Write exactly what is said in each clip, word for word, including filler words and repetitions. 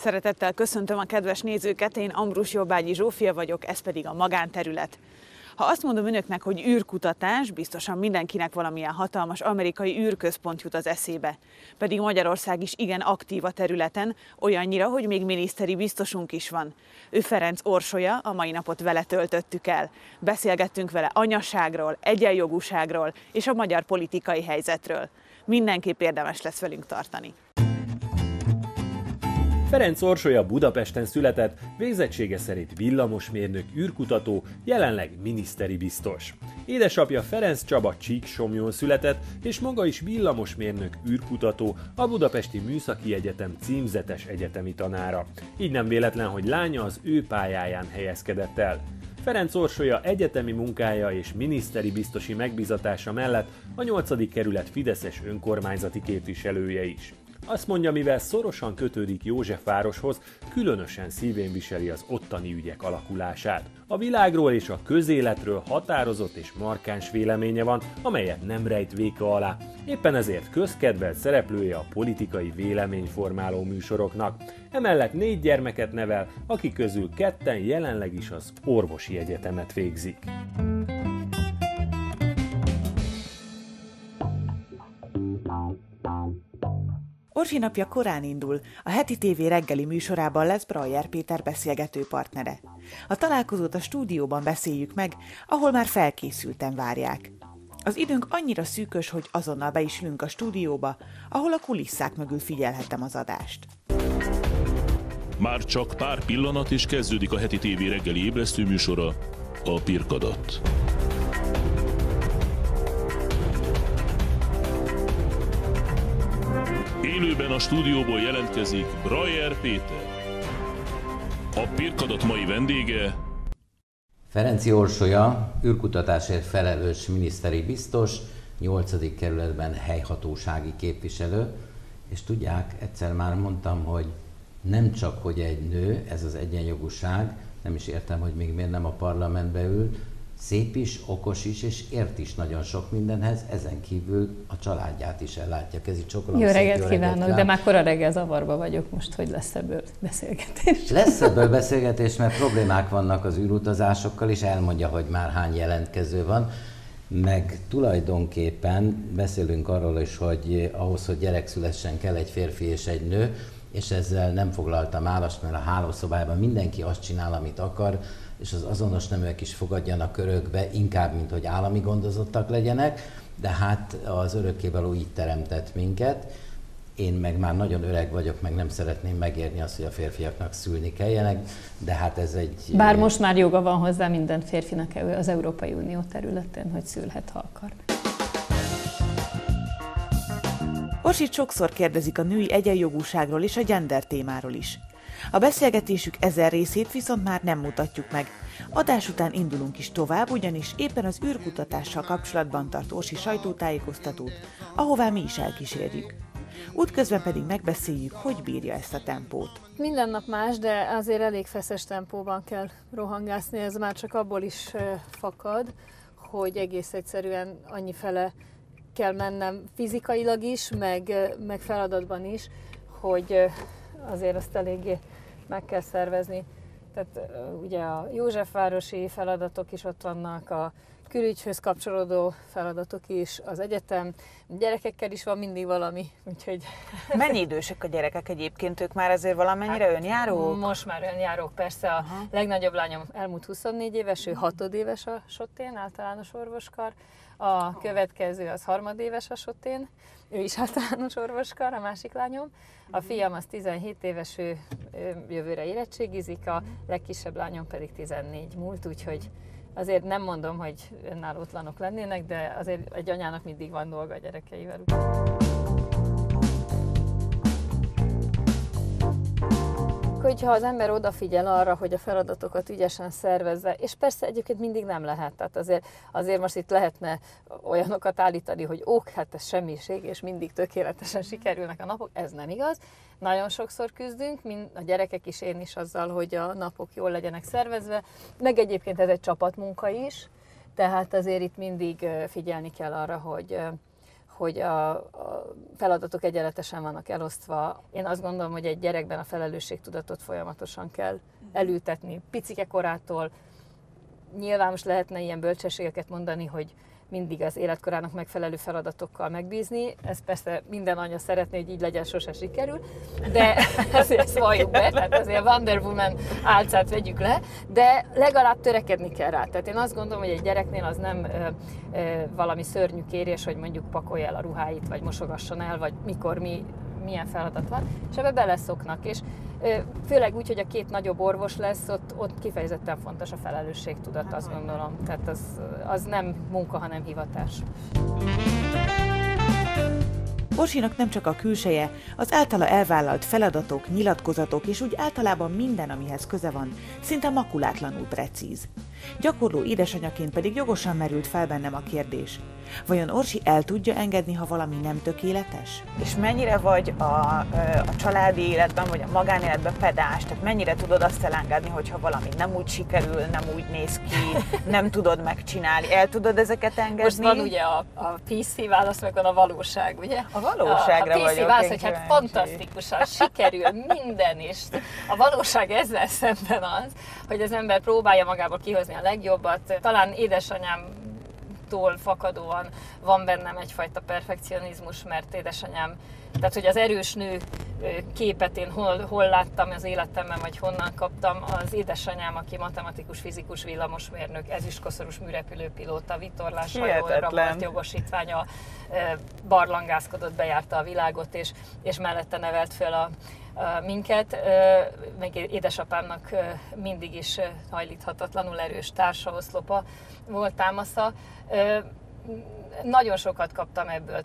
Szeretettel köszöntöm a kedves nézőket, én Ambrus Jobbágyi Zsófia vagyok, ez pedig a magánterület. Ha azt mondom önöknek, hogy űrkutatás, biztosan mindenkinek valamilyen hatalmas amerikai űrközpont jut az eszébe. Pedig Magyarország is igen aktív a területen, olyannyira, hogy még miniszteri biztosunk is van. Ő Ferenc Orsolya, a mai napot vele töltöttük el. Beszélgettünk vele anyaságról, egyenjogúságról és a magyar politikai helyzetről. Mindenképp érdemes lesz velünk tartani. Ferenc Orsolya Budapesten született, végzettsége szerint villamosmérnök, űrkutató, jelenleg miniszteri biztos. Édesapja Ferenc Csaba Csíksomlyón született, és maga is villamosmérnök, űrkutató, a Budapesti Műszaki Egyetem címzetes egyetemi tanára. Így nem véletlen, hogy lánya az ő pályáján helyezkedett el. Ferenc Orsolya egyetemi munkája és miniszteri biztosi megbízatása mellett a nyolcadik kerület fideszes önkormányzati képviselője is. Azt mondja, mivel szorosan kötődik Józsefvároshoz, különösen szívén viseli az ottani ügyek alakulását. A világról és a közéletről határozott és markáns véleménye van, amelyet nem rejt véka alá. Éppen ezért közkedvelt szereplője a politikai véleményformáló műsoroknak. Emellett négy gyermeket nevel, akik közül ketten jelenleg is az orvosi egyetemet végzik. Orsi napja korán indul, a Heti té vé reggeli műsorában lesz Brajer Péter beszélgető partnere. A találkozót a stúdióban beszéljük meg, ahol már felkészülten várják. Az időnk annyira szűkös, hogy azonnal be is ülünk a stúdióba, ahol a kulisszák mögül figyelhettem az adást. Már csak pár pillanat és kezdődik a Heti té vé reggeli ébresztő műsora, a Pirkadat. Élőben a stúdióból jelentkezik Brajer Péter. A Pirkadat mai vendége Ferenc Orsolya, űrkutatásért felelős miniszteri biztos, nyolcadik kerületben helyhatósági képviselő, és tudják, egyszer már mondtam, hogy nem csak, hogy egy nő, ez az egyenjogúság, nem is értem, hogy még miért nem a parlamentbe ül, szép is, okos is, és ért is nagyon sok mindenhez, ezen kívül a családját is ellátja. Kezi csokolom. Jó reggelt kívánok, de már kora reggel zavarba vagyok most, hogy lesz ebből beszélgetés. Lesz ebből beszélgetés, mert problémák vannak az űrutazásokkal, és elmondja, hogy már hány jelentkező van. Meg tulajdonképpen beszélünk arról is, hogy ahhoz, hogy gyerek szülessen, kell egy férfi és egy nő, és ezzel nem foglaltam állást, mert a hálószobában mindenki azt csinál, amit akar, és az azonos neműek is fogadjanak örökbe, inkább, mint hogy állami gondozottak legyenek, de hát az örökkévaló így teremtett minket. Én meg már nagyon öreg vagyok, meg nem szeretném megérni azt, hogy a férfiaknak szülni kelljenek, de hát ez egy... Bár most már joga van hozzá minden férfinak az Európai Unió területén, hogy szülhet, ha akar. Orsit sokszor kérdezik a női egyenjogúságról és a gender témáról is. A beszélgetésük ezen részét viszont már nem mutatjuk meg. Adás után indulunk is tovább, ugyanis éppen az űrkutatással kapcsolatban tart Orsi sajtótájékoztatót, ahová mi is elkísérjük. Útközben pedig megbeszéljük, hogy bírja ezt a tempót. Minden nap más, de azért elég feszes tempóban kell rohangászni, ez már csak abból is fakad, hogy egész egyszerűen annyifele kell mennem fizikailag is, meg, meg feladatban is, hogy azért azt eléggé meg kell szervezni. Tehát ugye a Józsefvárosi feladatok is ott vannak, a külügyhöz kapcsolódó feladatok is, az egyetem, gyerekekkel is van mindig valami, úgyhogy... Mennyi idősek a gyerekek egyébként? Ők már azért valamennyire hát, önjárók? Most már önjárók, persze. A Aha. legnagyobb lányom elmúlt huszonnégy éves, ő hatodéves a Sottén, általános orvoskar. A következő az harmadéves a Sottén, ő is általános orvoskar, a másik lányom. A fiam az tizenhét éves, ő, ő jövőre érettségizik, a legkisebb lányom pedig tizennégy múlt, úgyhogy azért nem mondom, hogy önállótlanok lennének, de azért egy anyának mindig van dolga a gyerekeivel. Hogyha az ember odafigyel arra, hogy a feladatokat ügyesen szervezze, és persze egyébként mindig nem lehet, tehát azért, azért most itt lehetne olyanokat állítani, hogy ók, hát ez semmiség, és mindig tökéletesen sikerülnek a napok, ez nem igaz. Nagyon sokszor küzdünk, mind a gyerekek is, én is azzal, hogy a napok jól legyenek szervezve, meg egyébként ez egy csapatmunka is, tehát azért itt mindig figyelni kell arra, hogy hogy a, a feladatok egyenletesen vannak elosztva. Én azt gondolom, hogy egy gyerekben a felelősségtudatot folyamatosan kell elültetni, picike korától. Nyilván most lehetne ilyen bölcsességeket mondani, hogy mindig az életkorának megfelelő feladatokkal megbízni. Ezt persze minden anya szeretné, hogy így legyen, sose sikerül, de azért ezt valljuk be, tehát azért Wonder Woman álcát vegyük le, de legalább törekedni kell rá. Tehát én azt gondolom, hogy egy gyereknél az nem ö, ö, valami szörnyű kérés, hogy mondjuk pakolja el a ruháit, vagy mosogasson el, vagy mikor mi, milyen feladat van, és ebbe beleszoknak. És ö, főleg úgy, hogy a két nagyobb orvos lesz, ott, ott kifejezetten fontos a felelősségtudat, azt gondolom. Tehát az, az nem munka, hanem hivatás. Orsinak nem csak a külseje, az általa elvállalt feladatok, nyilatkozatok és úgy általában minden, amihez köze van, szinte makulátlanul precíz. Gyakorló édesanyaként pedig jogosan merült fel bennem a kérdés. Vajon Orsi el tudja engedni, ha valami nem tökéletes? És mennyire vagy a, a családi életben, vagy a magánéletben pedáns? Tehát mennyire tudod azt elengedni, hogyha valami nem úgy sikerül, nem úgy néz ki, nem tudod megcsinálni? El tudod ezeket engedni? Most van ugye a, a pé cé válasz, meg van a valóság, ugye? A valóságra a, a pé cé vagyok. válasz, hogy hát fantasztikusan sikerül minden, és a valóság ezzel szemben az, hogy az ember próbálja magából kihozni a legjobbat. Talán édesanyám tól fakadóan van bennem egyfajta perfekcionizmus, mert édesanyám, tehát hogy az erős nő képet én hol, hol láttam az életemben, vagy honnan kaptam, az édesanyám, aki matematikus, fizikus, villamosmérnök, ezüstkoszorús műrepülőpilóta, vitorláshajóra volt jogosítványa, barlangászkodott, bejárta a világot, és, és mellette nevelt föl a minket, meg édesapámnak mindig is hajlíthatatlanul erős társaoszlopa volt, támasza. Nagyon sokat kaptam ebből.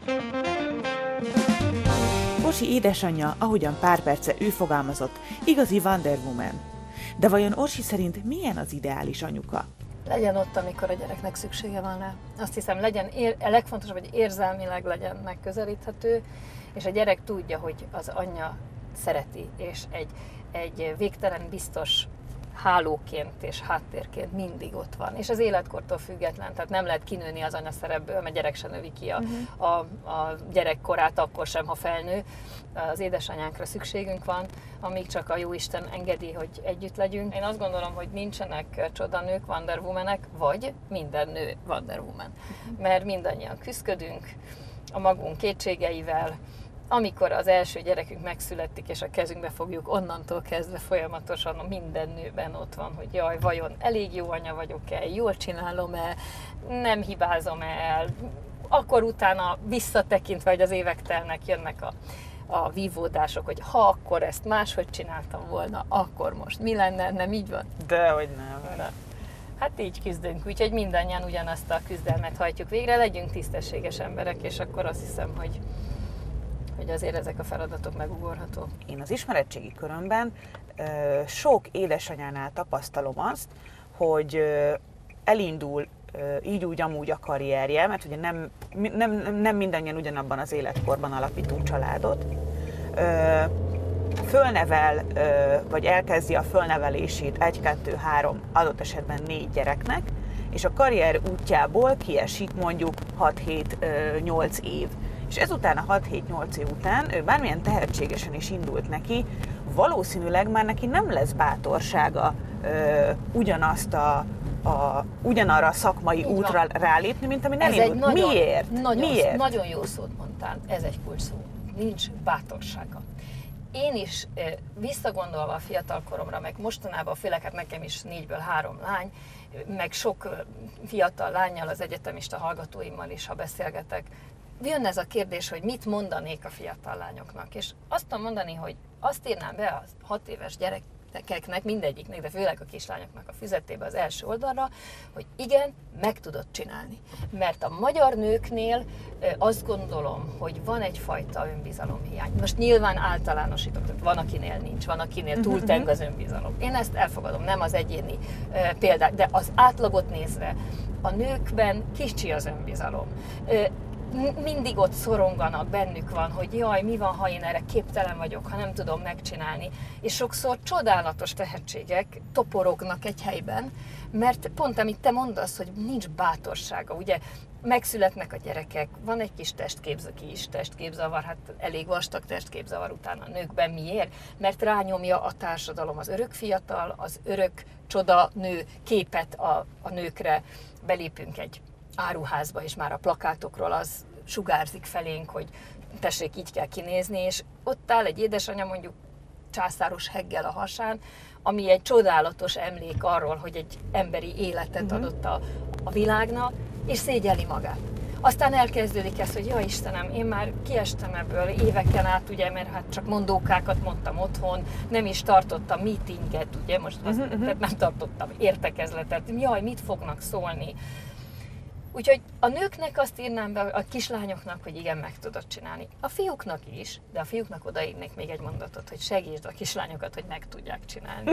Orsi édesanyja, ahogyan pár perce ő fogalmazott, igazi Wonder Woman. De vajon Orsi szerint milyen az ideális anyuka? Legyen ott, amikor a gyereknek szüksége van rá. Azt hiszem, legyen ér, a legfontosabb, hogy érzelmileg legyen megközelíthető, és a gyerek tudja, hogy az anyja szereti, és egy, egy végtelen biztos hálóként és háttérként mindig ott van. És az életkortól független, tehát nem lehet kinőni az anya szerepből, mert gyerek se növi ki a, uh-huh. a, a gyerekkorát akkor sem, ha felnő. Az édesanyánkra szükségünk van, amíg csak a Jóisten engedi, hogy együtt legyünk. Én azt gondolom, hogy nincsenek csodanők, Wonder Womanek, vagy minden nő Wonder Woman. Uh-huh. Mert mindannyian küzdködünk a magunk kétségeivel. Amikor az első gyerekünk megszületik, és a kezünkbe fogjuk, onnantól kezdve folyamatosan minden nőben ott van, hogy jaj, vajon elég jó anya vagyok-e, jól csinálom-e, nem hibázom el. Akkor utána visszatekintve, hogy az évek telnek, jönnek a, a vívódások, hogy ha akkor ezt máshogy csináltam volna, akkor most mi lenne, nem így van? Dehogy nem. Na. Hát így küzdünk, úgyhogy mindannyian ugyanazt a küzdelmet hajtjuk végre, legyünk tisztességes emberek, és akkor azt hiszem, hogy hogy azért ezek a feladatok megugorhatók. Én az ismeretségi körömben sok édesanyánál tapasztalom azt, hogy elindul így úgy amúgy a karrierje, mert ugye nem, nem, nem mindannyian ugyanabban az életkorban alapítunk családot. Fölnevel, vagy elkezdi a fölnevelését egy, kettő, három, adott esetben négy gyereknek, és a karrier útjából kiesik mondjuk hat, hét, nyolc év. És ezután a hat, hét, nyolc év után ő bármilyen tehetségesen is indult neki, valószínűleg már neki nem lesz bátorsága ö, ugyanazt a, a, ugyanarra a szakmai Így útra van. rálépni, mint ami nem indult. Nagyon, Miért? Nagyon, Miért? Nagyon jó szót mondtál, ez egy kulcs szó. Nincs bátorsága. Én is visszagondolva a fiatal koromra, meg mostanában, főleg hát nekem is négyből három lány, meg sok fiatal lánnyal, az egyetemista hallgatóimmal is, ha beszélgetek, jön ez a kérdés, hogy mit mondanék a fiatal lányoknak. És azt tudom mondani, hogy azt írnám be a hat éves gyerekeknek, mindegyiknek, de főleg a kislányoknak a füzetébe az első oldalra, hogy igen, meg tudod csinálni. Mert a magyar nőknél azt gondolom, hogy van egyfajta önbizalomhiány. Most nyilván általánosítok, tehát van, akinél nincs, van, akinél túlteng az önbizalom. Én ezt elfogadom, nem az egyéni példák, de az átlagot nézve a nőkben kicsi az önbizalom. mindig ott szoronganak, bennük van, hogy jaj, mi van, ha én erre képtelen vagyok, ha nem tudom megcsinálni. És sokszor csodálatos tehetségek toporognak egy helyben, mert pont amit te mondasz, hogy nincs bátorsága, ugye megszületnek a gyerekek, van egy kis testképzavar, ki is testképzavar, hát elég vastag testképzavar utána a nőkben. Miért? Mert rányomja a társadalom az örök fiatal, az örök csoda nő képet a, a nőkre. Belépünk egy áruházba, és már a plakátokról az sugárzik felénk, hogy tessék, így kell kinézni, és ott áll egy édesanyja mondjuk császáros heggel a hasán, ami egy csodálatos emlék arról, hogy egy emberi életet uh-huh. adott a, a világnak, és szégyeli magát. Aztán elkezdődik ez, hogy ja Istenem, én már kiestem ebből éveken át, ugye, mert hát csak mondókákat mondtam otthon, nem is tartottam meetinget, ugye, most azt, uh-huh. tehát nem tartottam értekezletet, jaj, mit fognak szólni. Úgyhogy a nőknek azt írnám be, a kislányoknak, hogy igen, meg tudod csinálni. A fiúknak is, de a fiúknak odaírnék még egy mondatot, hogy segítsd a kislányokat, hogy meg tudják csinálni.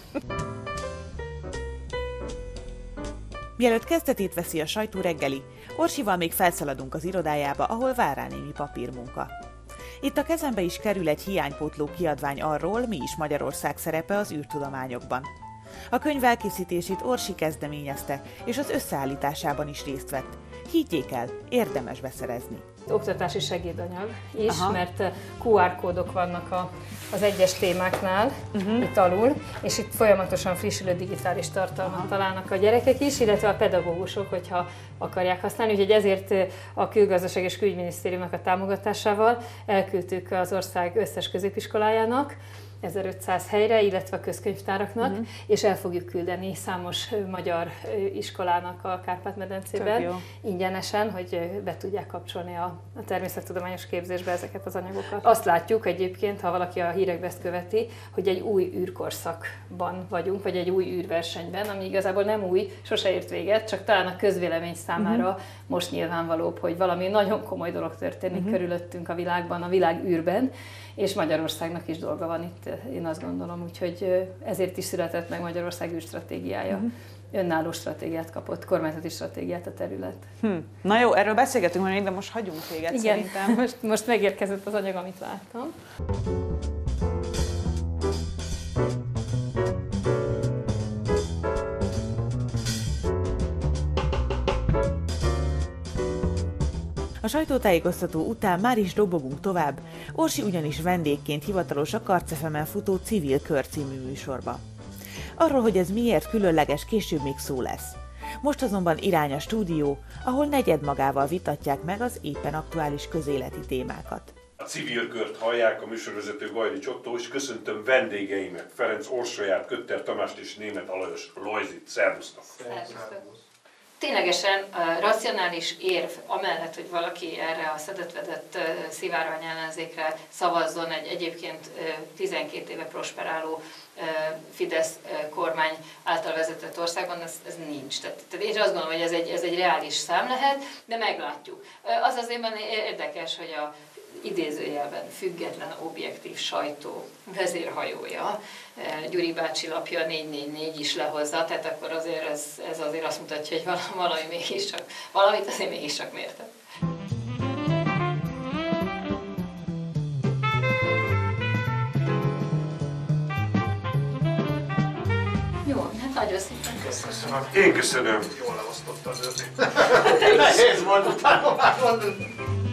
Mielőtt kezdetét veszi a Sajtó reggeli, Orsival még felszaladunk az irodájába, ahol vár rá némi papírmunka. Itt a kezembe is kerül egy hiánypótló kiadvány arról, mi is Magyarország szerepe az űrtudományokban. A könyv elkészítését Orsi kezdeményezte, és az összeállításában is részt vett. Higgyék el, érdemes beszerezni. Oktatási segédanyag is, aha. mert kú ár kódok vannak a, az egyes témáknál, uh-huh. itt alul, és itt folyamatosan frissülő digitális tartalmat aha. találnak a gyerekek is, illetve a pedagógusok, hogyha akarják használni. Úgyhogy ezért a Külgazdaság és Külügyminisztériumnak a támogatásával elküldtük az ország összes középiskolájának, ezerötszáz helyre, illetve a közkönyvtáraknak, uh-huh. és el fogjuk küldeni számos magyar iskolának a Kárpát-medencében ingyenesen, hogy be tudják kapcsolni a, a természettudományos képzésbe ezeket az anyagokat. Azt látjuk egyébként, ha valaki a hírekbe ezt követi, hogy egy új űrkorszakban vagyunk, vagy egy új űrversenyben, ami igazából nem új, sose ért véget, csak talán a közvélemény számára uh-huh. most nyilvánvalóbb, hogy valami nagyon komoly dolog történik uh-huh. körülöttünk a világban, a világ űrben, és Magyarországnak is dolga van itt, én azt gondolom, úgyhogy ezért is született meg Magyarország űrstratégiája. Uh-huh. Önálló stratégiát kapott, kormányzati stratégiát a terület. Hm. Na jó, erről beszélgetünk majd, de most hagyunk téged. Igen, szerintem. Most, most megérkezett az anyag, amit vártam. A sajtótájékoztató után már is dobogunk tovább, Orsi ugyanis vendégként hivatalos a Karc ef emen futó Civil Kör című műsorba. Arról, hogy ez miért különleges, később még szó lesz. Most azonban irány a stúdió, ahol negyedmagával vitatják meg az éppen aktuális közéleti témákat. A Civil Kört hallják, a műsorvezető Gajdi Csottó, és köszöntöm vendégeimet, Ferenc Orsolyát, Kötter Tamást és Németh Alajos Lojzit. Szervusztok! Szervusztok! Ténylegesen a racionális érv, amellett, hogy valaki erre a szedett-vedett szivárvány ellenzékre szavazzon egy egyébként tizenkét éve prosperáló Fidesz kormány által vezetett országban, ez, ez nincs. Tehát, tehát én azt gondolom, hogy ez egy, ez egy reális szám lehet, de meglátjuk. Az azért érdekes, hogy a idézőjelben független, objektív sajtó vezérhajója, Gyuri bácsi lapja négy négy négy is lehozza, tehát akkor azért ez, ez azért azt mutatja, hogy valami mégiscsak, valamit azért mégiscsak mértek. Jó, hát nagyon szépen köszönöm. Én köszönöm. Jól leosztottad őt. Nehéz volt utána már mondani.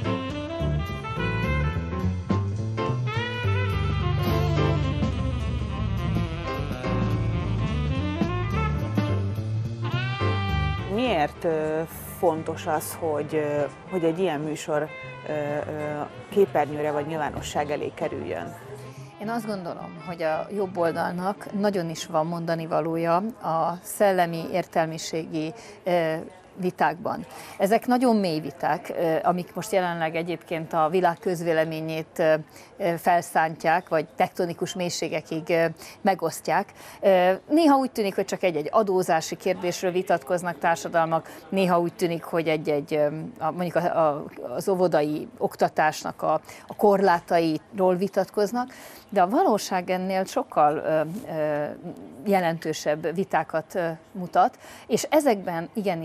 Miért fontos az, hogy, hogy egy ilyen műsor képernyőre vagy nyilvánosság elé kerüljön? Én azt gondolom, hogy a jobb oldalnak nagyon is van mondani valója a szellemi, értelmiségi vitákban. Ezek nagyon mély viták, amik most jelenleg egyébként a világ közvéleményét felszántják, vagy tektonikus mélységekig megosztják. Néha úgy tűnik, hogy csak egy-egy adózási kérdésről vitatkoznak társadalmak, néha úgy tűnik, hogy egy-egy mondjuk az óvodai oktatásnak a, a korlátairól vitatkoznak, de a valóság ennél sokkal jelentősebb vitákat mutat, és ezekben igenis van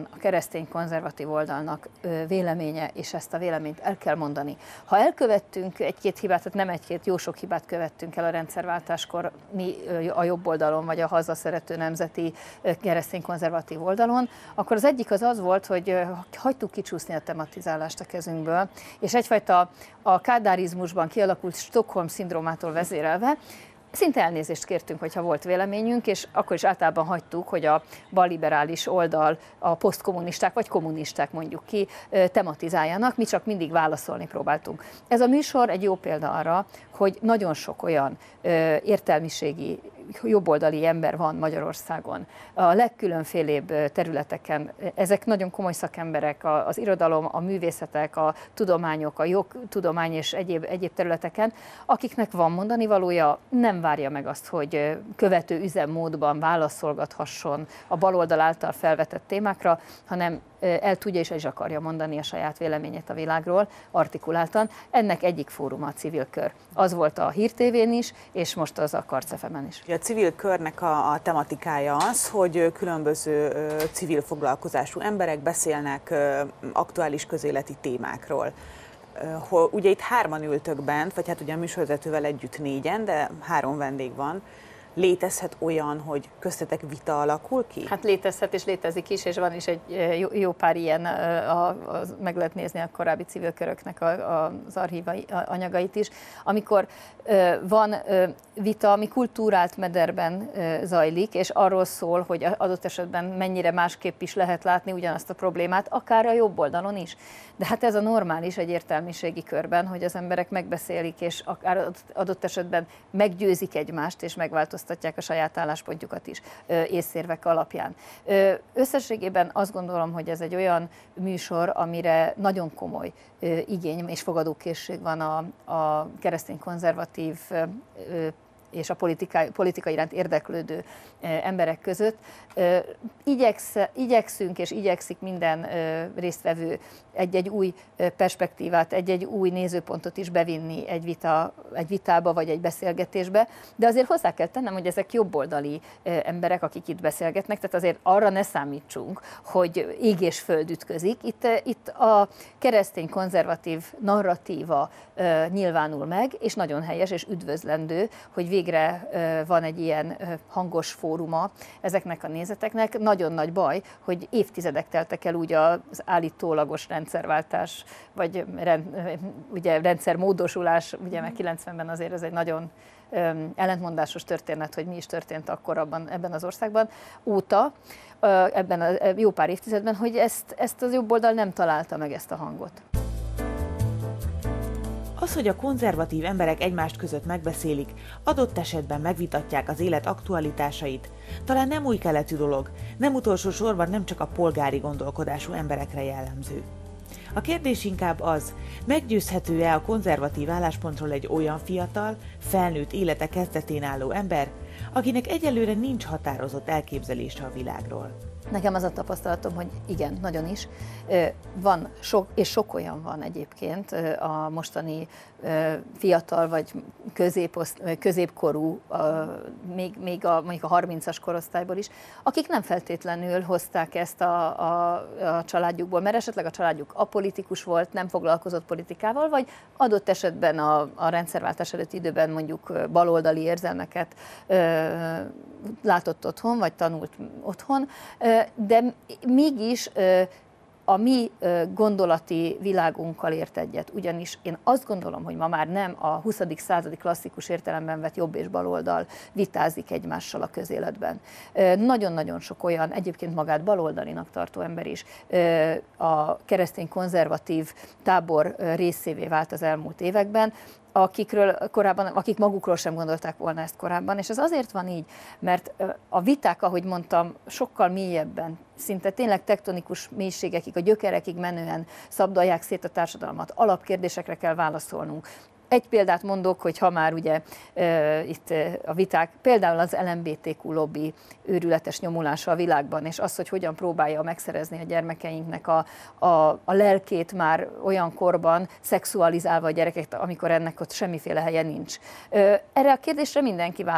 a keresztény konzervatív oldalnak véleménye, és ezt a véleményt el kell mondani. Ha elkövettünk egy-két hibát, tehát nem egy-két, jó sok hibát követtünk el a rendszerváltáskor, mi a jobb oldalon, vagy a hazaszerető nemzeti keresztény konzervatív oldalon, akkor az egyik az az volt, hogy hagytuk kicsúszni a tematizálást a kezünkből, és egyfajta a kádárizmusban kialakult Stockholm-szindrómától vezérelve, szinte elnézést kértünk, hogyha volt véleményünk, és akkor is általában hagytuk, hogy a balliberális oldal, a posztkommunisták vagy kommunisták mondjuk ki tematizáljanak, mi csak mindig válaszolni próbáltunk. Ez a műsor egy jó példa arra, hogy nagyon sok olyan értelmiségi, jobboldali ember van Magyarországon, a legkülönfélébb területeken. Ezek nagyon komoly szakemberek, az irodalom, a művészetek, a tudományok, a jogtudomány és egyéb, egyéb területeken, akiknek van mondani valója, nem várja meg azt, hogy követő üzemmódban válaszolgathasson a baloldal által felvetett témákra, hanem el tudja és el is akarja mondani a saját véleményét a világról, artikuláltan. Ennek egyik fóruma a civil kör. Az volt a Hír té vén is, és most az a Karc ef emen is. A civil körnek a, a tematikája az, hogy különböző civil foglalkozású emberek beszélnek aktuális közéleti témákról. Ugye itt hárman ültök bent, vagy hát ugye a műsorvezetővel együtt négyen, de három vendég van. Létezhet olyan, hogy köztetek vita alakul ki? Hát létezhet és létezik is, és van is egy jó, jó pár ilyen, a, a, meg lehet nézni a korábbi civil köröknek a, a, az archívai anyagait is, amikor ö, van ö, vita, ami kultúrált mederben ö, zajlik, és arról szól, hogy adott esetben mennyire másképp is lehet látni ugyanazt a problémát, akár a jobb oldalon is. De hát ez a normális egy értelmiségi körben, hogy az emberek megbeszélik, és akár adott esetben meggyőzik egymást, és megváltoztatják a saját álláspontjukat is észérvek alapján. Összességében azt gondolom, hogy ez egy olyan műsor, amire nagyon komoly igény és fogadókészség van a, a keresztény konzervatív és a politika, politika iránt érdeklődő emberek között. Igyeksz, igyekszünk és igyekszik minden résztvevő egy-egy új perspektívát, egy-egy új nézőpontot is bevinni egy, vita, egy vitába vagy egy beszélgetésbe, de azért hozzá kell tennem, hogy ezek jobboldali emberek, akik itt beszélgetnek, tehát azért arra ne számítsunk, hogy ég és föld ütközik. Itt, itt a keresztény konzervatív narratíva nyilvánul meg, és nagyon helyes és üdvözlendő, hogy végre van egy ilyen hangos fóruma ezeknek a nézeteknek. Nagyon nagy baj, hogy évtizedek teltek el úgy az állítólagos rendszerváltás, vagy rend, ugye rendszermódosulás, ugye meg kilencvenben azért ez egy nagyon ellentmondásos történet, hogy mi is történt akkor abban, ebben az országban, óta, ebben a jó pár évtizedben, hogy ezt, ezt az jobb oldal nem találta meg ezt a hangot. Az, hogy a konzervatív emberek egymást között megbeszélik, adott esetben megvitatják az élet aktualitásait, talán nem új keletű dolog, nem utolsó sorban nem csak a polgári gondolkodású emberekre jellemző. A kérdés inkább az, meggyőzhető-e a konzervatív álláspontról egy olyan fiatal, felnőtt élete kezdetén álló ember, akinek egyelőre nincs határozott elképzelése a világról. Nekem az a tapasztalatom, hogy igen, nagyon is. Van sok, és sok olyan van egyébként a mostani fiatal vagy középoszt, középkorú, még, még a, mondjuk a harmincas korosztályból is, akik nem feltétlenül hozták ezt a, a, a családjukból, mert esetleg a családjuk apolitikus volt, nem foglalkozott politikával, vagy adott esetben a, a rendszerváltás előtti időben mondjuk baloldali érzelmeket látott otthon, vagy tanult otthon, de mégis a mi gondolati világunkkal ért egyet. Ugyanis én azt gondolom, hogy ma már nem a huszadik századi klasszikus értelemben vett jobb és baloldal vitázik egymással a közéletben. Nagyon-nagyon sok olyan, egyébként magát baloldalinak tartó ember is a keresztény konzervatív tábor részévé vált az elmúlt években, akikről korábban, akik magukról sem gondolták volna ezt korábban, és ez azért van így, mert a viták, ahogy mondtam, sokkal mélyebben, szinte tényleg tektonikus mélységekig, a gyökerekig menően szabdalják szét a társadalmat, alapkérdésekre kell válaszolnunk. Egy példát mondok, hogy ha már ugye e, itt a viták, például az el em bé té kú lobby őrületes nyomulása a világban, és az, hogy hogyan próbálja megszerezni a gyermekeinknek a, a, a lelkét már olyan korban, szexualizálva a gyerekeket, amikor ennek ott semmiféle helye nincs. E, erre a kérdésre mindenki választ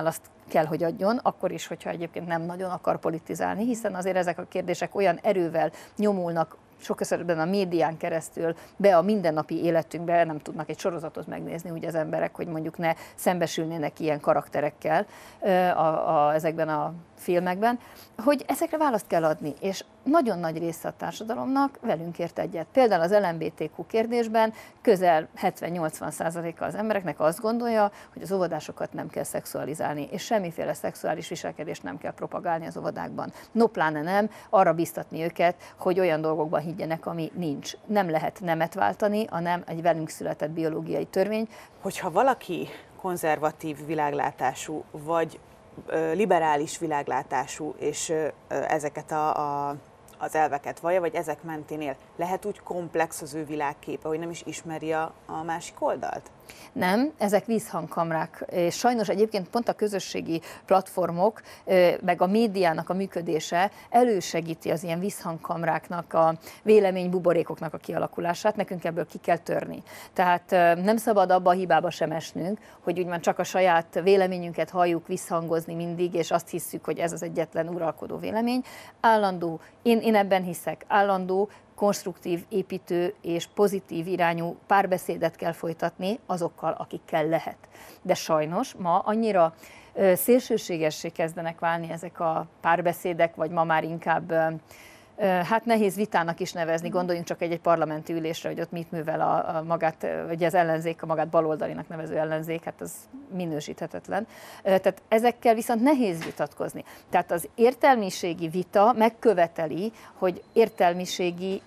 kell, hogy adjon, akkor is, hogyha egyébként nem nagyon akar politizálni, hiszen azért ezek a kérdések olyan erővel nyomulnak, sok esetben a médián keresztül be a mindennapi életünkbe, nem tudnak egy sorozatot megnézni úgy az emberek, hogy mondjuk ne szembesülnének ilyen karakterekkel a, a, ezekben a filmekben, hogy ezekre választ kell adni, és nagyon nagy része a társadalomnak velünk ért egyet. Például az el em bé té kú kérdésben közel hetven-nyolcvan százaléka az embereknek azt gondolja, hogy az óvodásokat nem kell szexualizálni, és semmiféle szexuális viselkedést nem kell propagálni az óvodákban. No pláne nem, arra biztatni őket, hogy olyan dolgokban higgyenek, ami nincs. Nem lehet nemet váltani, a nem egy velünk született biológiai törvény. Hogyha valaki konzervatív világlátású, vagy liberális világlátású, és ezeket a, a, az elveket vallja, vagy ezek mentén él, lehet úgy komplex az ő világképe, hogy nem is ismeri a, a másik oldalt? Nem, ezek vízhangkamrák, és sajnos egyébként pont a közösségi platformok, meg a médiának a működése elősegíti az ilyen vízhangkamráknak, a véleménybuborékoknak a kialakulását, nekünk ebből ki kell törni. Tehát nem szabad abba a hibába sem esnünk, hogy úgymond csak a saját véleményünket halljuk visszhangozni mindig, és azt hisszük, hogy ez az egyetlen uralkodó vélemény. Állandó, én, én ebben hiszek, állandó, konstruktív, építő és pozitív irányú párbeszédet kell folytatni azokkal, akikkel lehet. De sajnos ma annyira ö, szélsőségessé kezdenek válni ezek a párbeszédek, vagy ma már inkább ö, ö, hát nehéz vitának is nevezni, gondoljunk csak egy-egy parlamenti ülésre, hogy ott mit művel a, a magát, vagy az ellenzék, a magát baloldalinak nevező ellenzék, hát az minősíthetetlen. Tehát ezekkel viszont nehéz vitatkozni. Tehát az értelmiségi vita megköveteli, hogy értelmiségi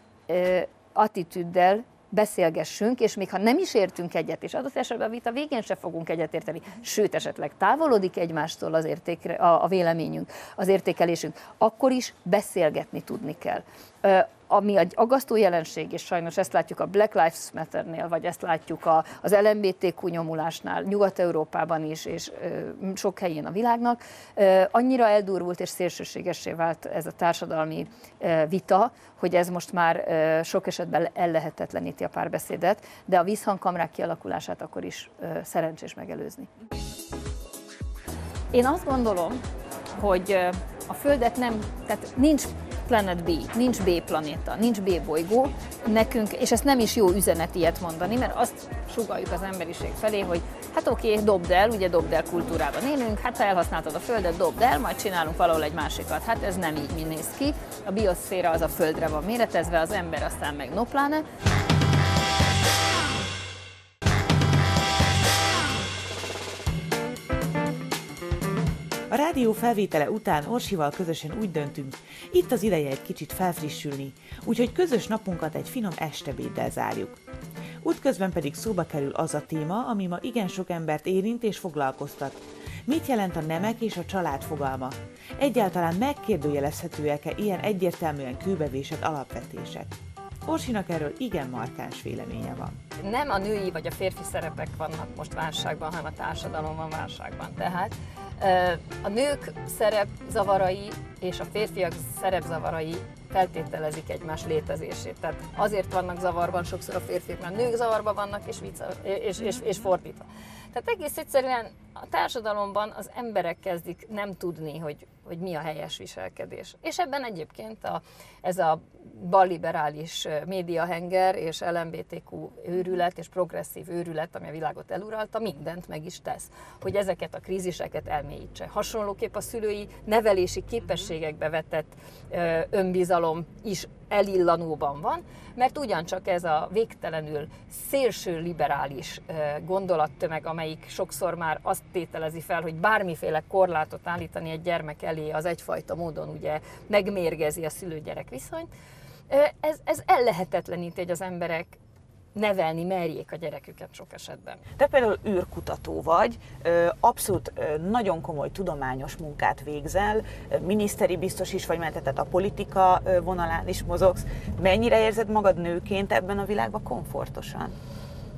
attitűddel beszélgessünk, és még ha nem is értünk egyet, és adott esetben a vita végén se fogunk egyetérteni, sőt, esetleg távolodik egymástól az értékre, a, a véleményünk, az értékelésünk, akkor is beszélgetni tudni kell. Ami egy aggasztó jelenség, és sajnos ezt látjuk a Black Lives Matter-nél, vagy ezt látjuk a, az el em bé té kú nyomulásnál, Nyugat-Európában is, és ö, sok helyén a világnak, ö, annyira eldurvult és szélsőségessé vált ez a társadalmi ö, vita, hogy ez most már ö, sok esetben ellehetetleníti a párbeszédet, de a vízhangkamrák kialakulását akkor is ö, szerencsés megelőzni. Én azt gondolom, hogy ö, a Földet nem, tehát nincs Planet B, nincs B planéta, nincs B bolygó, nekünk, és ezt nem is jó üzenet ilyet mondani, mert azt sugalljuk az emberiség felé, hogy hát oké, okay, dobd el, ugye dobd el kultúrában élünk, hát ha elhasználtad a Földet, dobd el, majd csinálunk valahol egy másikat. Hát ez nem így mi néz ki, a bioszféra az a Földre van méretezve, az ember aztán meg no pláne. A rádió felvétele után Orsival közösen úgy döntünk, itt az ideje egy kicsit felfrissülni, úgyhogy közös napunkat egy finom estebéddel zárjuk. Útközben pedig szóba kerül az a téma, ami ma igen sok embert érint és foglalkoztat. Mit jelent a nemek és a család fogalma? Egyáltalán megkérdőjelezhetőek-e ilyen egyértelműen kőbevésett alapvetések? Orsinak erről igen markáns véleménye van. Nem a női vagy a férfi szerepek vannak most válságban, hanem a társadalom van válságban. Tehát a nők szerepzavarai és a férfiak szerepzavarai feltételezik egymás létezését. Tehát azért vannak zavarban sokszor a férfiak, mert a nők zavarban vannak, és, vicca, és, és, és fordítva. Tehát egész egyszerűen a társadalomban az emberek kezdik nem tudni, hogy, hogy mi a helyes viselkedés. És ebben egyébként a, ez a balliberális médiahenger és el em bé té kú őrület és progresszív őrület, ami a világot eluralta, mindent meg is tesz, hogy ezeket a kríziseket elmélyítse. Hasonlóképp a szülői nevelési képességekbe vetett önbizalom is elillanóban van, mert ugyancsak ez a végtelenül szélső liberális gondolattömeg, amelyik sokszor már azt tételezi fel, hogy bármiféle korlátot állítani egy gyermek elé, az egyfajta módon ugye megmérgezi a szülő-gyerek viszonyt, ez, ez ellehetetleníti, hogy az emberek nevelni merjék a gyereküket sok esetben. Te például űrkutató vagy, abszolút nagyon komoly tudományos munkát végzel, miniszteri biztos is vagy, mert tehát a politika vonalán is mozogsz. Mennyire érzed magad nőként ebben a világban komfortosan?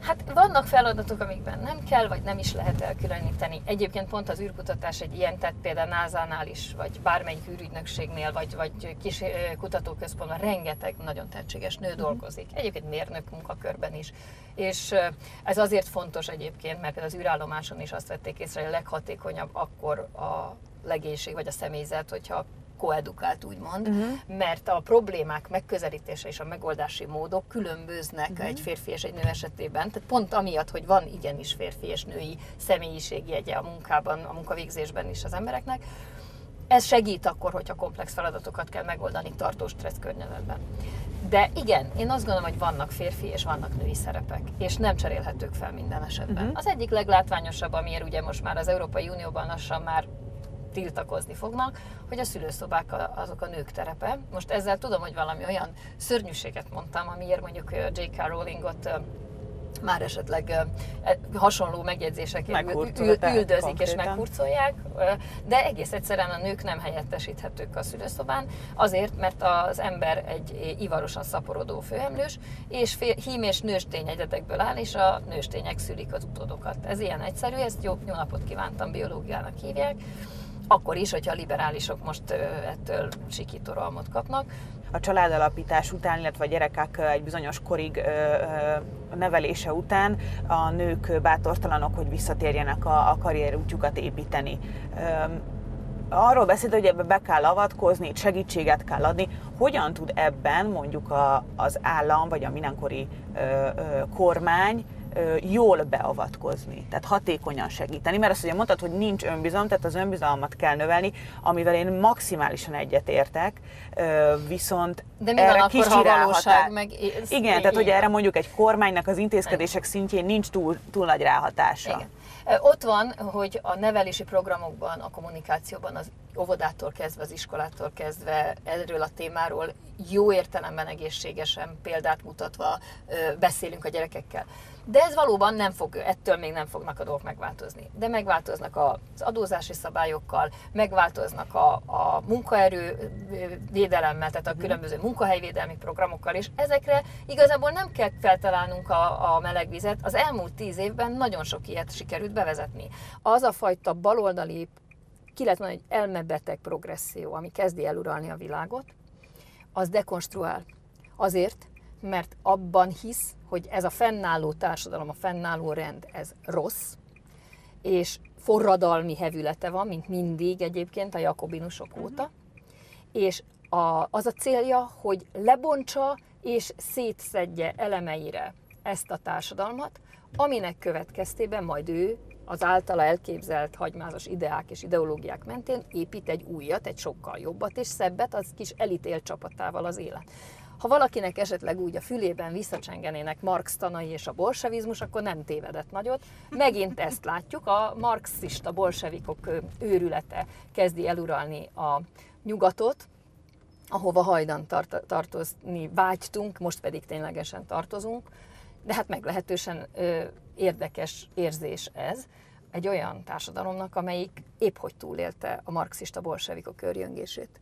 Hát vannak feladatok, amikben nem kell, vagy nem is lehet elkülöníteni. Egyébként pont az űrkutatás egy ilyen, tehát például názánál is, vagy bármelyik űrügynökségnél, vagy, vagy kis kutatóközpontban rengeteg nagyon tehetséges nő dolgozik. Egyébként mérnök munkakörben is. És ez azért fontos egyébként, mert például az űrállomáson is azt vették észre, hogy a leghatékonyabb akkor a legénység, vagy a személyzet, hogyha koedukált, úgymond, uh-huh. mert a problémák megközelítése és a megoldási módok különböznek uh-huh. egy férfi és egy nő esetében. Tehát pont amiatt, hogy van igenis férfi és női személyiségjegye a munkában, a munkavégzésben is az embereknek, ez segít akkor, hogyha komplex feladatokat kell megoldani tartós stressz környezetben. De igen, én azt gondolom, hogy vannak férfi és vannak női szerepek, és nem cserélhetők fel minden esetben. Uh-huh. Az egyik leglátványosabb, amiért ugye most már az Európai Unióban lassan már tiltakozni fognak, hogy a szülőszobák azok a nők terepe. Most ezzel tudom, hogy valami olyan szörnyűséget mondtam, amiért mondjuk jé ká Rowlingot már esetleg hasonló megjegyzések üldözik és meghurcolják, de egész egyszerűen a nők nem helyettesíthetők a szülőszobán, azért, mert az ember egy ivarosan szaporodó főemlős, és hím és nőstény egyedekből áll, és a nőstények szülik az utódokat. Ez ilyen egyszerű, ezt jó, jó napot kívántam, biológiának hívják. Akkor is, hogyha a liberálisok most ettől sikító rohamot kapnak. A családalapítás után, illetve a gyerekek egy bizonyos korig a nevelése után a nők bátortalanok, hogy visszatérjenek a, a karrierútjukat építeni. Arról beszélt, hogy ebbe be kell avatkozni, segítséget kell adni. Hogyan tud ebben mondjuk a, az állam, vagy a mindenkori ö, ö, kormány jól beavatkozni, tehát hatékonyan segíteni, mert azt ugye mondtad, hogy nincs önbizalom, tehát az önbizalmat kell növelni, amivel én maximálisan egyetértek, viszont de mi van akkor, ha a valóság meg... Igen, tehát hogy erre mondjuk egy kormánynak az intézkedések szintjén nincs túl, túl nagy ráhatása. Igen. Ott van, hogy a nevelési programokban, a kommunikációban az óvodától kezdve, az iskolától kezdve erről a témáról jó értelemben egészségesen példát mutatva beszélünk a gyerekekkel. De ez valóban nem fog, ettől még nem fognak a dolgok megváltozni. De megváltoznak az adózási szabályokkal, megváltoznak a, a munkaerő védelemmel, tehát a különböző munkahelyvédelmi programokkal, és ezekre igazából nem kell feltalálnunk a, a melegvizet. Az elmúlt tíz évben nagyon sok ilyet sikerült bevezetni. Az a fajta baloldali, ki lehet mondani, egy elmebeteg progresszió, ami kezdi eluralni a világot, az dekonstruál. Azért, mert abban hisz, hogy ez a fennálló társadalom, a fennálló rend, ez rossz, és forradalmi hevülete van, mint mindig egyébként a jakobinusok óta, és a, az a célja, hogy lebontsa és szétszedje elemeire ezt a társadalmat, aminek következtében majd ő az általa elképzelt hagymázas ideák és ideológiák mentén épít egy újat, egy sokkal jobbat és szebbet, az kis elítélt csapatával az élet. Ha valakinek esetleg úgy a fülében visszacsengenének Marx tanai és a bolsevizmus, akkor nem tévedett nagyot. Megint ezt látjuk, a marxista bolsevikok őrülete kezdi eluralni a nyugatot, ahova hajdan tart- tartozni vágytunk, most pedig ténylegesen tartozunk. De hát meglehetősen ö, érdekes érzés ez egy olyan társadalomnak, amelyik épp hogy túlélte a marxista bolsevikok körjöngését.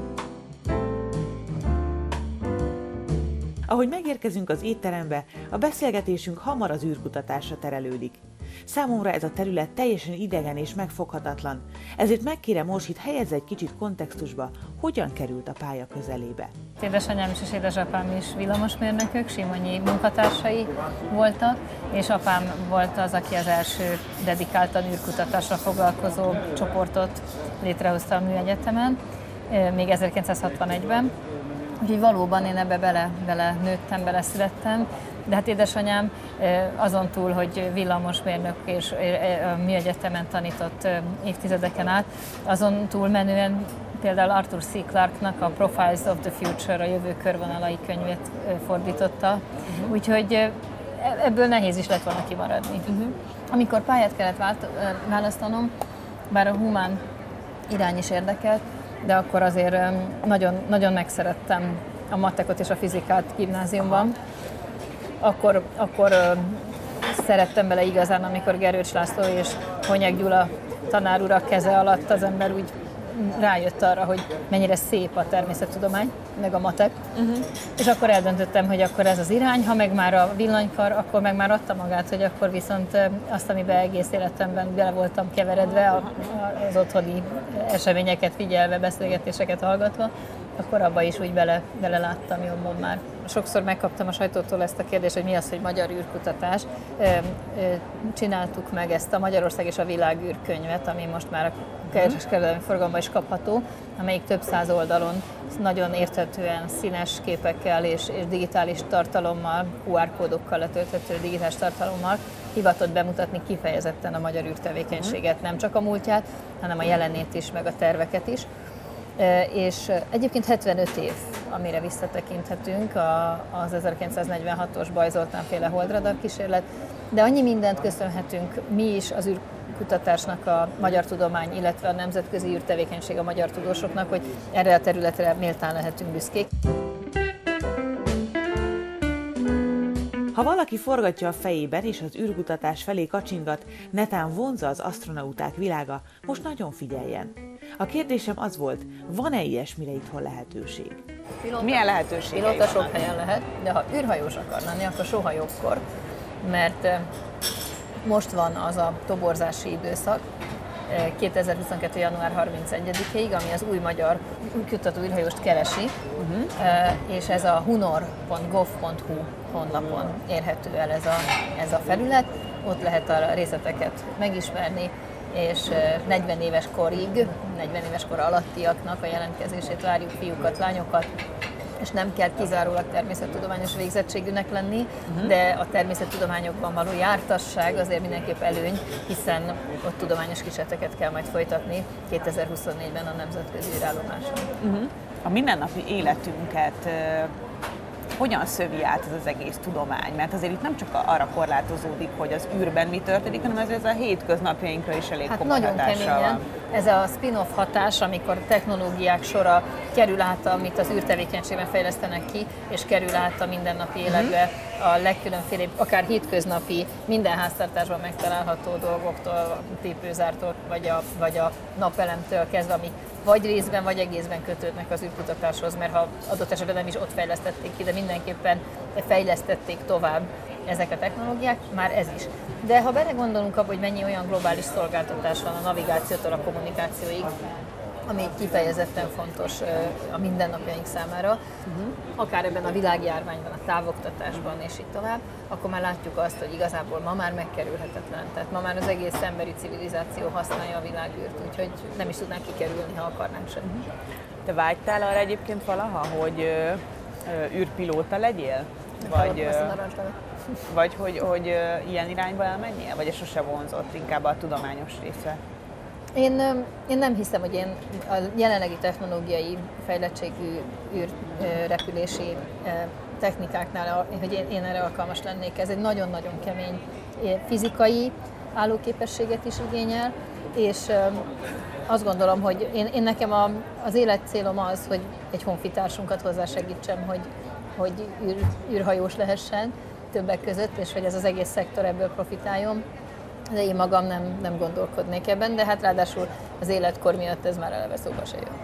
Ahogy megérkezünk az étterembe, a beszélgetésünk hamar az űrkutatásra terelődik. Számomra ez a terület teljesen idegen és megfoghatatlan, ezért megkérem Orsit, helyezz egy kicsit kontextusba, hogyan került a pálya közelébe. Édesanyám is és édesapám is villamosmérnökök, Simonyi munkatársai voltak, és apám volt az, aki az első dedikáltan űrkutatásra foglalkozó csoportot létrehozta a Műegyetemen, még ezerkilencszázhatvanegyben. Úgyhogy valóban én ebbe bele, bele nőttem, bele születtem, de hát édesanyám azon túl, hogy villamosmérnök és a Műegyetemen tanított évtizedeken át, azon túl menően például Arthur C. Clarke-nak a Profiles of the Future, a jövő körvonalai könyvét fordította, uh-huh. úgyhogy ebből nehéz is lett volna kimaradni. Uh-huh. Amikor pályát kellett választanom, bár a humán irány is érdekelt, de akkor azért nagyon, nagyon megszerettem a matekot és a fizikát gimnáziumban. Akkor, akkor szerettem bele igazán, amikor Gerőcs László és Honyek Gyula tanár urak keze alatt az ember úgy rájött arra, hogy mennyire szép a természettudomány, meg a matek, uh-huh. és akkor eldöntöttem, hogy akkor ez az irány, ha meg már a villanykar, akkor meg már adta magát, hogy akkor viszont azt, amiben egész életemben bele voltam keveredve, az otthoni eseményeket figyelve, beszélgetéseket hallgatva, akkor abba is úgy bele, bele láttam jobban már. Sokszor megkaptam a sajtótól ezt a kérdést, hogy mi az, hogy magyar űrkutatás. Csináltuk meg ezt a Magyarország és a világ űrkönyvet, ami most már a kereskedelmi forgalomban is kapható, amelyik több száz oldalon nagyon érthetően színes képekkel és, és digitális tartalommal, kú er kódokkal letölthető digitális tartalommal hivatott bemutatni kifejezetten a magyar űrtevékenységet, nem csak a múltját, hanem a jelenét is, meg a terveket is. És egyébként hetvenöt év, amire visszatekinthetünk, az ezerkilencszáznegyvenhatos Bajz Zoltán féle holdradar kísérlet, de annyi mindent köszönhetünk mi is az űrkutatásnak, a magyar tudomány, illetve a nemzetközi űrtevékenység a magyar tudósoknak, hogy erre a területre méltán lehetünk büszkék. Ha valaki forgatja a fejében és az űrkutatás felé kacsingat, netán vonza az asztronauták világa, most nagyon figyeljen. A kérdésem az volt, van-e ilyesmire itthon lehetőség? Pilóta, Milyen lehetőség? Pilóta sok helyen lehet, de ha űrhajós akar lenni, akkor soha jobbkor, mert most van az a toborzási időszak, kétezer-huszonkettő. január harmincegyedikéig, ami az új magyar kutató űrhajóst keresi, uh-huh. és ez a hunor pont gov pont hu honlapon érhető el ez a, ez a felület, ott lehet a részleteket megismerni, és negyven éves korig, negyven éves kor alattiaknak a jelentkezését várjuk, fiúkat, lányokat, és nem kell kizárólag természettudományos végzettségűnek lenni, uh-huh. de a természettudományokban való jártasság azért mindenképp előny, hiszen ott tudományos kísérleteket kell majd folytatni kétezer-huszonnégyben a nemzetközi űrállomáson. Uh-huh. A mindennapi életünket hogyan szövi át ez az egész tudomány? Mert azért itt nem csak arra korlátozódik, hogy az űrben mi történik, hanem ez, ez a hétköznapjainkra is elég hát komoly nagyon hatással keményen. van. Ez a spin-off hatás, amikor technológiák sora kerül át, amit az űrtevékenységben fejlesztenek ki, és kerül át a mindennapi életbe a legkülönfélébb, akár hétköznapi, minden háztartásban megtalálható dolgoktól, a tépőzártól, vagy a, vagy a napelemtől kezdve, amik vagy részben, vagy egészben kötődnek az űrkutatáshoz, mert ha adott esetben nem is ott fejlesztették ki, de mindenképpen fejlesztették tovább ezek a technológiák, már ez is. De ha belegondolunk abba, hogy mennyi olyan globális szolgáltatás van a navigációtól a kommunikációig, ami kifejezetten fontos a mindennapjaink számára, uh-huh. akár ebben a világjárványban, a távoktatásban és így tovább, akkor már látjuk azt, hogy igazából ma már megkerülhetetlen. Tehát ma már az egész emberi civilizáció használja a világűrt, úgyhogy nem is tudnánk kikerülni, ha akarnánk sem. Uh-huh. Te vágytál arra egyébként valaha, hogy ö, ö, űrpilóta legyél? Vagy, ö, vagy hogy, hogy ö, ilyen irányba elmenjél? Vagy ez sose vonzott, inkább a tudományos része? Én, én nem hiszem, hogy én a jelenlegi technológiai fejlettségű űrrepülési technikáknál, hogy én, én erre alkalmas lennék. Ez egy nagyon-nagyon kemény fizikai állóképességet is igényel, és azt gondolom, hogy én, én nekem a, az életcélom az, hogy egy honfitársunkat hozzásegítsem, hogy, hogy űr, űrhajós lehessen többek között, és hogy ez az egész szektor ebből profitáljon. De én magam nem, nem gondolkodnék ebben, de hát ráadásul az életkor miatt ez már eleve szóba se jön.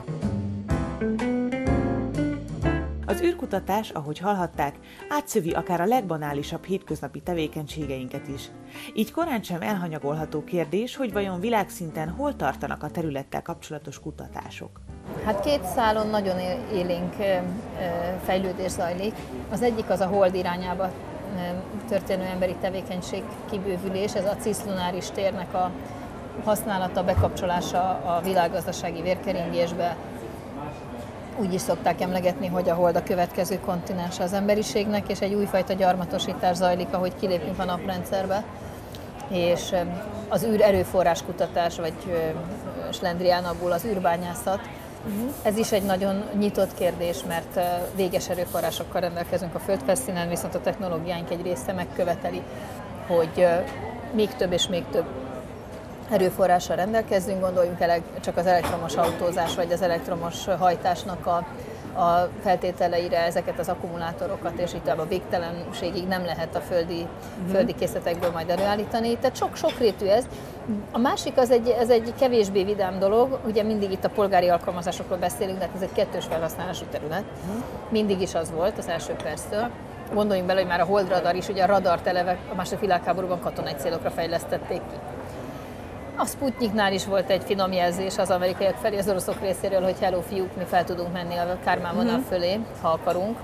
Az űrkutatás, ahogy hallhatták, átszövi akár a legbanálisabb hétköznapi tevékenységeinket is. Így korán sem elhanyagolható kérdés, hogy vajon világszinten hol tartanak a területtel kapcsolatos kutatások. Hát két szálon nagyon élénk fejlődés zajlik. Az egyik az a hold irányába történő emberi tevékenység kibővülés, ez a cislunáris térnek a használata, bekapcsolása a világgazdasági vérkeringésbe. Úgy is szokták emlegetni, hogy a hold a következő kontinense az emberiségnek, és egy újfajta gyarmatosítás zajlik, ahogy kilépünk a naprendszerbe. És az űr erőforrás kutatás, vagy slendriánabbul az űrbányászat, uh-huh. ez is egy nagyon nyitott kérdés, mert véges erőforrásokkal rendelkezünk a földfelszínen, viszont a technológiáink egy része megköveteli, hogy még több és még több erőforrással rendelkezzünk, gondoljunk el csak az elektromos autózás, vagy az elektromos hajtásnak a, a feltételeire ezeket az akkumulátorokat, és itt a végtelenségig nem lehet a földi, uh-huh. földi készletekből majd előállítani. Tehát sok, sokrétű ez. A másik az egy, ez egy kevésbé vidám dolog, ugye mindig itt a polgári alkalmazásokról beszélünk, de ez egy kettős felhasználású terület. Uh-huh. Mindig is az volt az első perctől. Gondoljunk bele, hogy már a holdradar is, ugye a radart eleve a második világháborúban katonai célokra fejlesztették ki. A Sputniknál is volt egy finom jelzés az amerikaiak felé, az oroszok részéről, hogy hello fiúk, mi fel tudunk menni a Kármán vonal fölé, ha akarunk.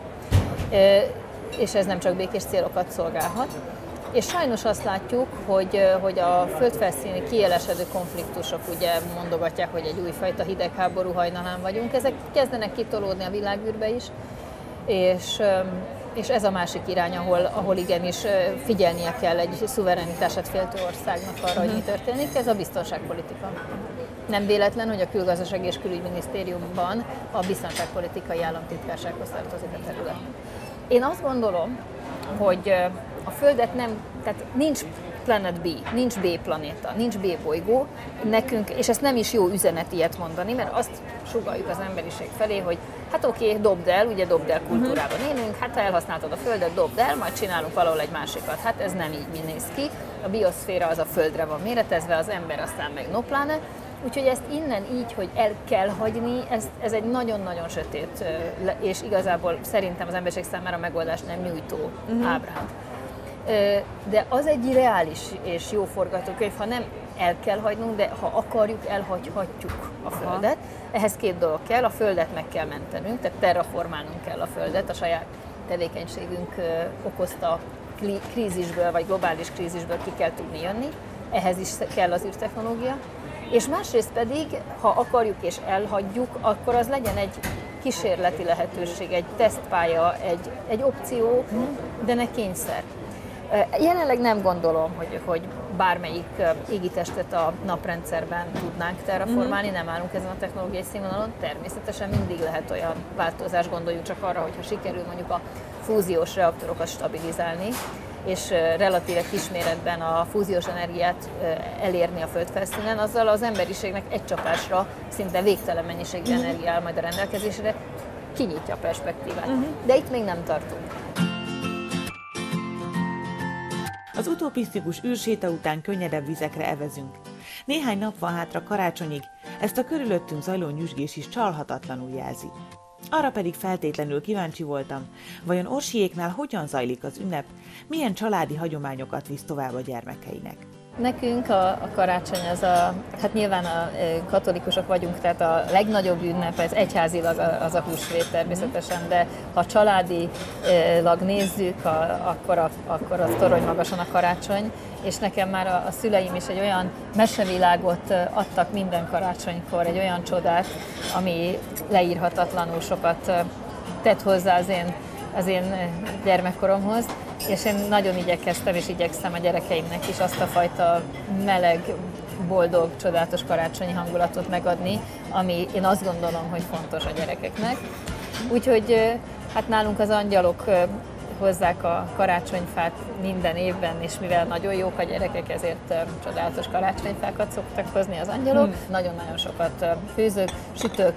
És ez nem csak békés célokat szolgálhat. És sajnos azt látjuk, hogy, hogy a földfelszíni kiélesedő konfliktusok, ugye mondogatják, hogy egy újfajta hidegháború hajnalán vagyunk, ezek kezdenek kitolódni a világűrbe is, és, és ez a másik irány, ahol, ahol igenis figyelnie kell egy szuverenitását féltő országnak arra, hogy mi történik, ez a biztonságpolitika. Nem véletlen, hogy a Külgazdasági és Külügyminisztériumban a biztonságpolitikai államtitkársághoz tartozik a terület. Én azt gondolom, hogy a Földet nem, tehát nincs Planet B, nincs B planéta, nincs B bolygó nekünk, és ezt nem is jó üzenet ilyet mondani, mert azt sugalljuk az emberiség felé, hogy hát oké, okay, dobd el, ugye dobd el kultúrában élünk, hát ha elhasználtad a Földet, dobd el, majd csinálunk valahol egy másikat. Hát ez nem így mi néz ki. A bioszféra az a Földre van méretezve, az ember aztán meg no pláne. Úgyhogy ezt innen így, hogy el kell hagyni, ez, ez egy nagyon-nagyon sötét, és igazából szerintem az emberiség számára megoldást nem nyújtó uh-huh. ábránd. De az egy reális és jó forgatókönyv, ha nem el kell hagynunk, de ha akarjuk, elhagyhatjuk a Földet. Ehhez két dolog kell, a Földet meg kell mentenünk, tehát terraformálnunk kell a Földet, a saját tevékenységünk okozta krízisből, vagy globális krízisből ki kell tudni jönni, ehhez is kell az űrtechnológia. És másrészt pedig, ha akarjuk és elhagyjuk, akkor az legyen egy kísérleti lehetőség, egy tesztpálya, egy, egy opció, de ne kényszer. Jelenleg nem gondolom, hogy, hogy bármelyik égitestet a naprendszerben tudnánk terraformálni, nem állunk ezen a technológiai színvonalon. Természetesen mindig lehet olyan változás, gondoljunk csak arra, hogyha sikerül mondjuk a fúziós reaktorokat stabilizálni, és relatíve kisméretben a fúziós energiát elérni a földfelszínen, azzal az emberiségnek egy csapásra szinte végtelen mennyiségű energia áll majd a rendelkezésre, kinyitja a perspektívát. Uh-huh. De itt még nem tartunk. Az utopisztikus űrséta után könnyedebb vizekre evezünk. Néhány nap van hátra karácsonyig, ezt a körülöttünk zajló nyüzsgés is csalhatatlanul jelzi. Arra pedig feltétlenül kíváncsi voltam, vajon Orsiéknál hogyan zajlik az ünnep, milyen családi hagyományokat visz tovább a gyermekeinek. Nekünk a, a karácsony az a, hát nyilván a katolikusok vagyunk, tehát a legnagyobb ünnep, ez egyházilag az a húsvét természetesen, de ha családilag nézzük, a, akkor, a, akkor az torony magasan a karácsony, és nekem már a, a szüleim is egy olyan mesevilágot adtak minden karácsonykor, egy olyan csodát, ami leírhatatlanul sokat tett hozzá az én, az én gyermekkoromhoz. És én nagyon igyekeztem és igyekszem a gyerekeimnek is azt a fajta meleg, boldog, csodálatos karácsonyi hangulatot megadni, ami én azt gondolom, hogy fontos a gyerekeknek. Úgyhogy hát nálunk az angyalok hozzák a karácsonyfát minden évben, és mivel nagyon jók a gyerekek, ezért csodálatos karácsonyfákat szoktak hozni az angyalok. Hmm. Nagyon-nagyon sokat főzök, sütök,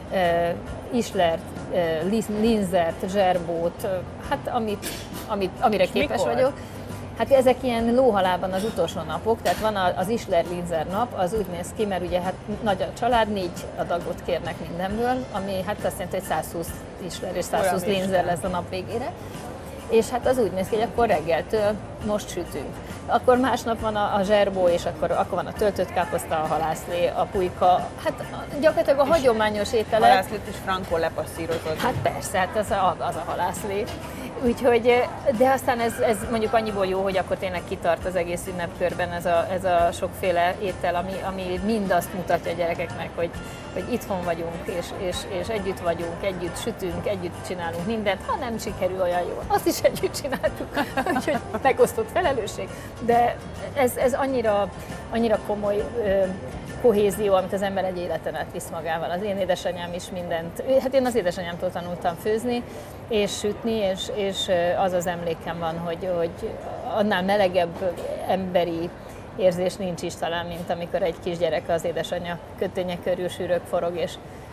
islert, linzert, zserbót, hát amit, amit, amire és képes mikor? vagyok. Hát ezek ilyen lóhalában az utolsó napok, tehát van az Isler-Linzer nap, az úgy néz ki, mert ugye hát nagy a család, négy adagot kérnek mindenből, ami hát azt jelenti, hogy százhúsz Isler és százhúsz Linzer lesz a nap végére. És hát az úgy néz ki, hogy akkor reggeltől most sütünk. Akkor másnap van a, a zserbó, és akkor, akkor van a töltött káposzta, a halászlé, a pulyka. Hát gyakorlatilag a és hagyományos ételek. A halászlét is frankon lepasszírozod. Hát persze, hát az a, az a halászlé. Úgyhogy, de aztán ez, ez mondjuk annyiból jó, hogy akkor tényleg kitart az egész ünnepkörben ez a, ez a sokféle étel, ami, ami mind azt mutatja a gyerekeknek, hogy, hogy itthon vagyunk, és, és, és együtt vagyunk, együtt sütünk, együtt csinálunk mindent, ha nem sikerül olyan jól, azt is együtt csináltuk, úgyhogy megosztott felelősség. De ez, ez annyira, annyira komoly ö, kohézió, amit az ember egy életen át visz magával. Az én édesanyám is mindent, hát én az édesanyámtól tanultam főzni és sütni, és, és az az emlékem van, hogy, hogy annál melegebb emberi érzés nincs is talán, mint amikor egy kisgyerek az édesanyja köténye körül sűrög, forog, és,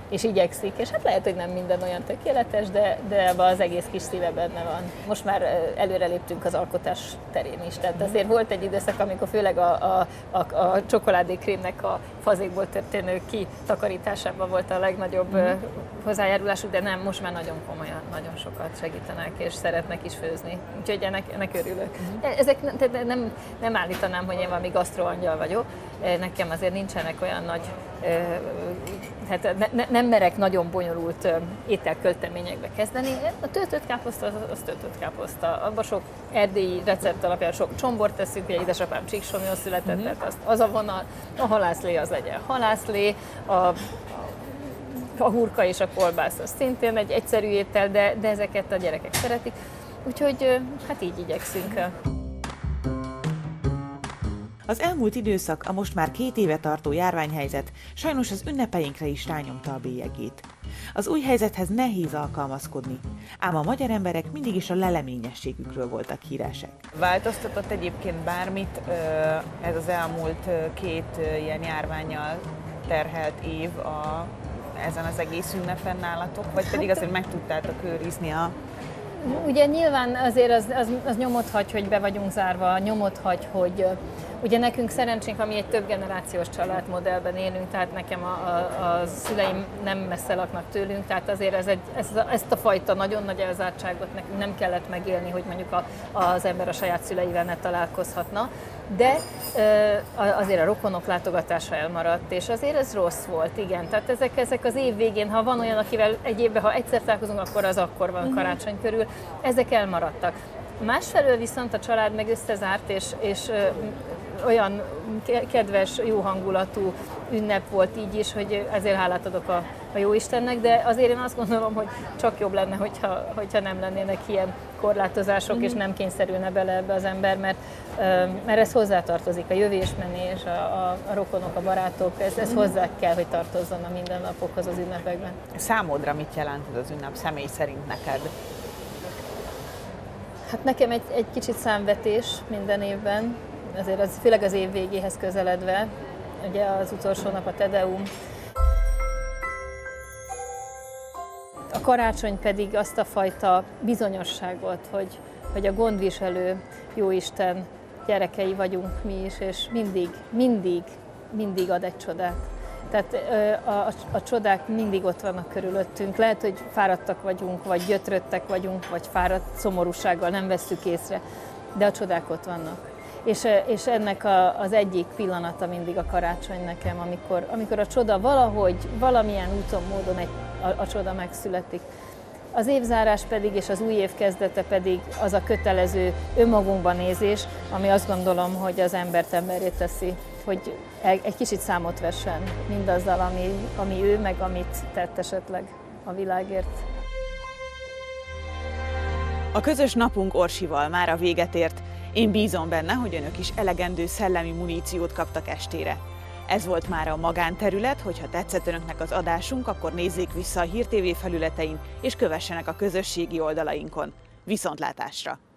és igyekszik, és hát lehet, hogy nem minden olyan tökéletes, de, de ebben az egész kis szíve benne van. Most már előreléptünk az alkotás terén is, tehát azért volt egy időszak, amikor főleg a, a, a, a csokoládékrémnek a fazékból történő kitakarításában volt a legnagyobb mm. hozzájárulásuk, de nem, most már nagyon komolyan, nagyon sokat segítenek, és szeretnek is főzni, úgyhogy ennek, ennek örülök. Mm. Ezek nem, nem állítanám, hogy én valami gasztroangyal vagyok, nekem azért nincsenek olyan nagy, hát ne, ne, nem merek nagyon bonyolult ételkölteményekbe kezdeni. A töltött káposzta az, az töltött káposzta. Abban sok erdélyi recept alapján sok csombort teszünk, ugye édesapám Csíksomjon született, mm-hmm. tehát az, az a vonal, a halászlé az legyen halászlé, a, a hurka és a kolbász az szintén egy egyszerű étel, de, de ezeket a gyerekek szeretik. Úgyhogy hát így igyekszünk. Az elmúlt időszak, a most már két éve tartó járványhelyzet sajnos az ünnepeinkre is rányomta a bélyegét. Az új helyzethez nehéz alkalmazkodni, ám a magyar emberek mindig is a leleményességükről voltak híresek. Változtatott egyébként bármit ez az elmúlt két ilyen járvánnyal terhelt év a, ezen az egész ünnepen nálatok, vagy pedig azért meg tudtátok őrizni a... Ugye nyilván azért az, az, az nyomot hagy, hogy be vagyunk zárva, nyomot hagy, hogy ugye nekünk szerencsénk, ami egy több generációs családmodellben élünk, tehát nekem a, a, a szüleim nem messze laknak tőlünk, tehát azért ez egy, ez, ezt a fajta nagyon nagy elzártságot nekünk nem kellett megélni, hogy mondjuk a, az ember a saját szüleivel ne találkozhatna, de azért a rokonok látogatása elmaradt, és azért ez rossz volt, igen. Tehát ezek, ezek az év végén, ha van olyan, akivel egy évben, ha egyszer találkozunk, akkor az akkor van karácsony körül, ezek elmaradtak. Másfelől viszont a család meg összezárt, és, és olyan kedves, jó hangulatú ünnep volt így is, hogy ezért hálát adok a, a Jóistennek, de azért én azt gondolom, hogy csak jobb lenne, hogyha, hogyha nem lennének ilyen korlátozások, mm-hmm. és nem kényszerülne bele ebbe az ember, mert, mert ez hozzátartozik, a jövésmenés, a, a, a rokonok, a barátok, ez, ez hozzá kell, hogy tartozzon a mindennapokhoz az ünnepekben. Számodra mit jelent ez az ünnep személy szerint neked? Hát nekem egy, egy kicsit számvetés minden évben, azért az, főleg az év végéhez közeledve, ugye az utolsó nap a Te Deum. A karácsony pedig azt a fajta bizonyosságot, hogy, hogy a gondviselő Jóisten gyerekei vagyunk mi is, és mindig, mindig, mindig ad egy csodát. Tehát a, a, a csodák mindig ott vannak körülöttünk. Lehet, hogy fáradtak vagyunk, vagy gyötröttek vagyunk, vagy fáradt szomorúsággal nem vesszük észre, de a csodák ott vannak. És, és ennek a, az egyik pillanata mindig a karácsony nekem, amikor, amikor a csoda valahogy, valamilyen úton, módon egy, a, a csoda megszületik. Az évzárás pedig, és az új év kezdete pedig az a kötelező önmagunkban nézés, ami azt gondolom, hogy az embert emberré teszi, hogy egy kicsit számot vessen mindazzal, ami, ami ő, meg amit tett esetleg a világért. A közös napunk Orsival már a véget ért. Én bízom benne, hogy önök is elegendő szellemi muníciót kaptak estére. Ez volt már a Magánterület, hogyha tetszett önöknek az adásunk, akkor nézzék vissza a Hír té vé felületein, és kövessenek a közösségi oldalainkon. Viszontlátásra!